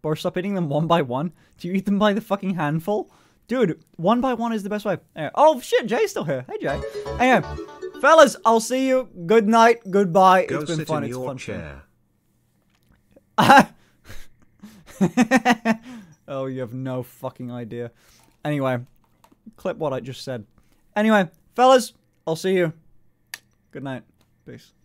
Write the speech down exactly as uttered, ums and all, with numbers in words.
Or stop eating them one by one? Do you eat them by the fucking handful? Dude, one by one is the best way. Anyway, oh shit, Jay's still here. Hey Jay. Anyway, fellas, I'll see you. Good night. Goodbye. Go it's been sit fun. in It's your fun. chair. Oh, you have no fucking idea. Anyway, clip what I just said. Anyway, fellas, I'll see you. Good night. Peace.